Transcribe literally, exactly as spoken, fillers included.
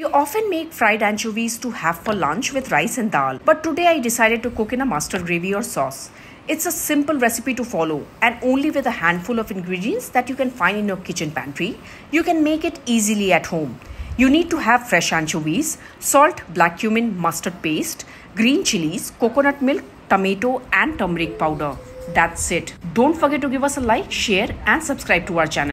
We often make fried anchovies to have for lunch with rice and dal, but today I decided to cook in a mustard gravy or sauce. It's a simple recipe to follow and only with a handful of ingredients that you can find in your kitchen pantry, you can make it easily at home. You need to have fresh anchovies, salt, black cumin, mustard paste, green chilies, coconut milk, tomato and turmeric powder. That's it. Don't forget to give us a like, share and subscribe to our channel.